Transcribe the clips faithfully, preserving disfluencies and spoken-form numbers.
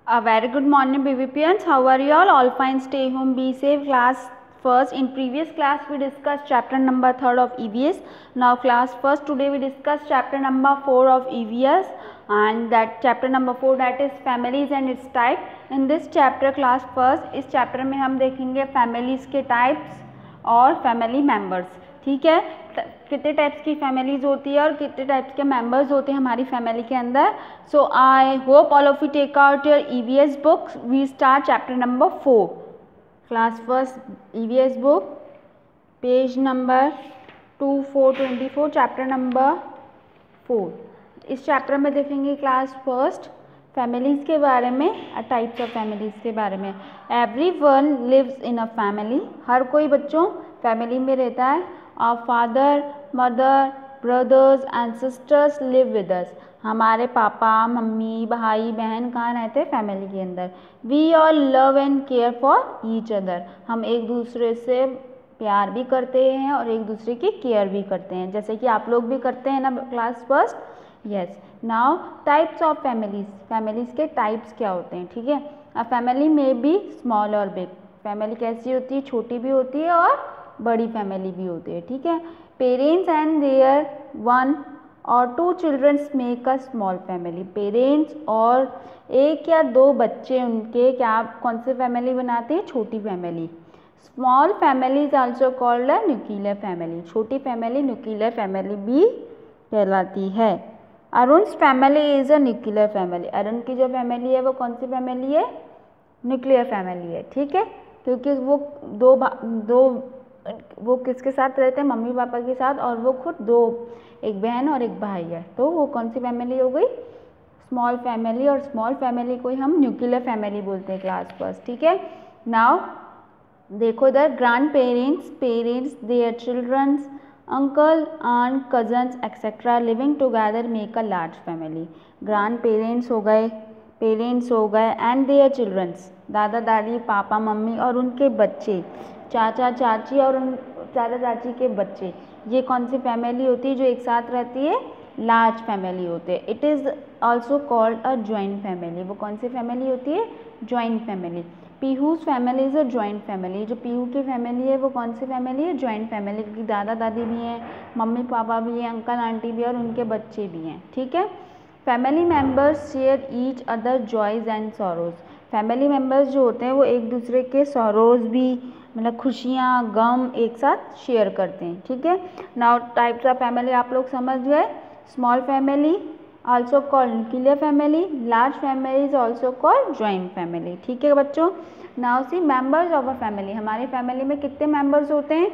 A very good morning, B V P Ns. How are you all? All fine. Stay home. Be safe. Class first. In previous class, we discussed chapter number third of E V S. Now, class first. Today, we discuss chapter number four of E V S, and that chapter number four, that is families and its type. In this chapter, class first, इस chapter में हम देखेंगे families के types और family members. ठीक है, कितने types की फैमिलीज होती है और कितने टाइप्स के मेंबर्स होते हैं हमारी फैमिली के अंदर. So I hope all of you take out your EVS book. We start chapter number four. Class first EVS book, page number two four twenty four, chapter number four. इस chapter में देखेंगे class first families के बारे में, types of families के बारे में. Everyone lives in a family. हर कोई बच्चों फैमिली में रहता है. Our father, mother, brothers and sisters live with us. हमारे पापा मम्मी भाई बहन कहाँ रहते हैं? फैमिली के अंदर. We all love and care for each other. हम एक दूसरे से प्यार भी करते हैं और एक दूसरे की केयर भी करते हैं, जैसे कि आप लोग भी करते हैं ना class first. Yes. Now types of families. Families के टाइप्स क्या होते हैं? ठीक है. अ फैमिली में be small or big. Family कैसी होती है? छोटी भी होती है और बड़ी फैमिली भी होती है. ठीक है. Parents and their one or two childrens make a small family. Parents और एक या दो बच्चे उनके क्या कौन से फैमिली बनाते हैं? छोटी family. Small family is also called a nuclear family. छोटी फैमिली न्यूक्लियर फैमिली भी कहलाती है. Arun's family is a nuclear family. Arun की जो फैमिली है वो कौन सी फैमिली है? न्यूक्लियर फैमिली है. ठीक है. क्योंकि वो दो दो वो किसके साथ रहते हैं? मम्मी पापा के साथ, और वो खुद दो, एक बहन और एक भाई है. तो वो कौन सी फैमिली हो गई? Small family. और स्मॉल फैमिली को ही हम न्यूक्लियर फैमिली बोलते हैं क्लास फर्स्ट. ठीक है. नाउ देखो इधर, grandparents, parents, their childrens, uncle aunt cousins etcetera living together make a large family. Grandparents हो गए, पेरेंट्स हो गए, एंड देयर चिल्ड्रंस, दादा दादी पापा मम्मी और उनके बच्चे, चाचा चाची और उन चाचा चाची के बच्चे. ये कौन सी फैमिली होती है जो एक साथ रहती है? लार्ज फैमिली होते हैं. It is also called a joint family. वो कौन सी फैमिली होती है? Joint family. Peehu's family is a joint family. जो पीहू की फैमिली है वो कौन सी फैमिली है? Joint family. क्योंकि दादा दादी भी हैं, मम्मी पापा भी हैं, अंकल आंटी भी हैं और उनके बच्चे भी हैं. ठीक है. Family members share each other joys and sorrows. Family members जो होते हैं वो एक दूसरे के सॉरोज़ भी, मतलब खुशियाँ गम एक साथ शेयर करते हैं. ठीक है. नाउ टाइप्स ऑफ फैमिली आप लोग समझ गए. Small family also called nuclear family. Large family is also called joint family. ठीक है बच्चों. Now see members of a family. हमारी फैमिली में कितने मेंबर्स होते हैं?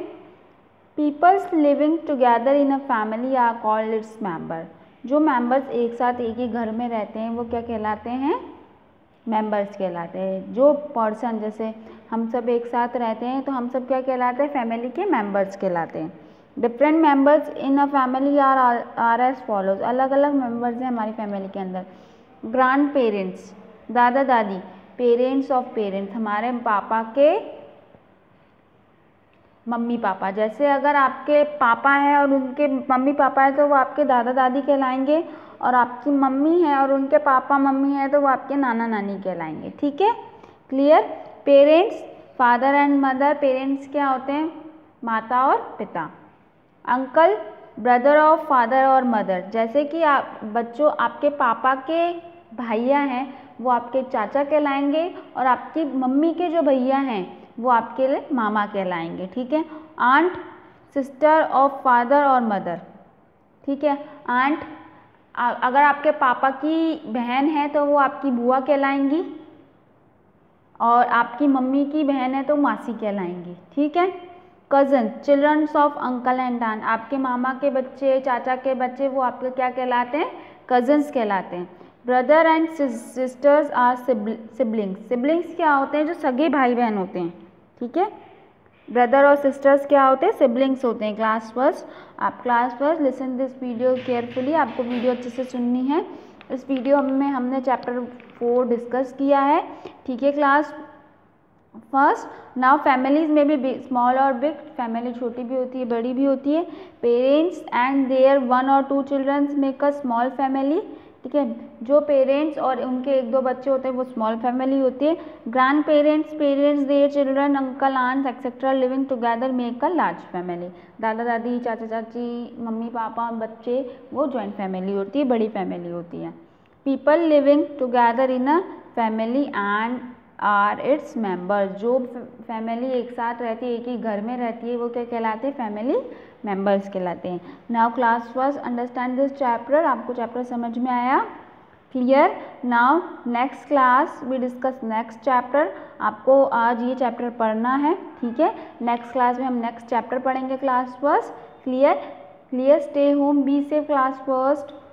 Peoples living together in a family are called its member. जो members एक साथ एक ही घर में रहते हैं वो क्या कहलाते हैं? मेंबर्स कहलाते हैं. जो पर्सन, जैसे हम सब एक साथ रहते हैं तो हम सब क्या कहलाते हैं? फैमिली के मेंबर्स कहलाते हैं. Different members in a family are are as follows. अलग अलग मेंबर्स हैं हमारी फैमिली के अंदर. ग्रैंड पेरेंट्स, दादा दादी, पेरेंट्स ऑफ पेरेंट्स, हमारे पापा के मम्मी पापा. जैसे अगर आपके पापा हैं और उनके मम्मी पापा हैं तो वो आपके दादा दादी कहलाएंगे, और आपकी मम्मी है और उनके पापा मम्मी हैं तो वो आपके नाना नानी कहलाएंगे. ठीक है. Clear. Parents, father and mother. Parents क्या होते हैं? माता और पिता. Uncle, brother of father or mother. जैसे कि आप बच्चों, आपके पापा के भैया हैं वो आपके चाचा कहलाएंगे, और आपकी मम्मी के जो भैया हैं वो आपके लिए मामा कहलाएंगे. ठीक है. Aunt, sister of father or mother. ठीक है. आंट, अगर आपके पापा की बहन है तो वो आपकी बुआ कहलाएंगी, और आपकी मम्मी की बहन है तो मासी कहलाएंगी. ठीक है. Cousin, childrens of uncle and aunt. आपके मामा के बच्चे, चाचा के बच्चे, वो आपके क्या कहलाते हैं? कज़न्स कहलाते हैं. Brother and sisters are siblings. Siblings क्या होते हैं? जो सगे भाई बहन होते हैं. ठीक है. ब्रदर और सिस्टर्स क्या होते हैं? सिबलिंग्स होते हैं. क्लास फर्स्ट, आप class first listen this video carefully. आपको वीडियो अच्छे से सुननी है. इस वीडियो में हमने चैप्टर फोर डिस्कस किया है. ठीक है. Class first. नाउ फैमिलीज में भी स्मॉल और बिग. फैमिली छोटी भी होती है, बड़ी भी होती है. Parents and their one or two childrens make a small family. ठीक है। जो पेरेंट्स और उनके एक दो बच्चे होते हैं वो स्मॉल फैमिली होती है। Grandparents, parents, their children, uncle, aunts etcetera living together make a large family. दादा दादी, चाचा चाची, मम्मी पापा, बच्चे, वो जॉइंट फैमिली होती है, बड़ी फैमिली होती है। People living together in a family and are its members. जो फैमिली एक साथ रहती है, एक ही घर में रहती है, वो क्या कहलाते हैं? फैमिली मेंबर्स कहलाते हैं। Now class first understand this chapter. आपको चैप्टर समझ में आया? Clear? Now next class we discuss next chapter. आपको आज ये चैप्टर पढ़ना है, ठीक है। नेक्स्ट क्लास में हम नेक्स्ट चैप्टर पढ़ेंगे class first. Clear? Clear? Stay home, be safe class first.